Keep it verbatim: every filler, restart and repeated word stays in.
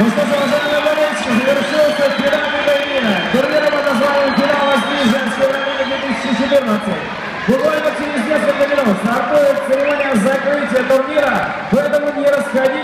Ну что же, уважаемые болельщики, завершился финальный поединок. Турнира под названием «Финал восьми женской равнины две тысячи четырнадцать». Буквально через несколько минут стартует церемония закрытия турнира, поэтому не расходитесь.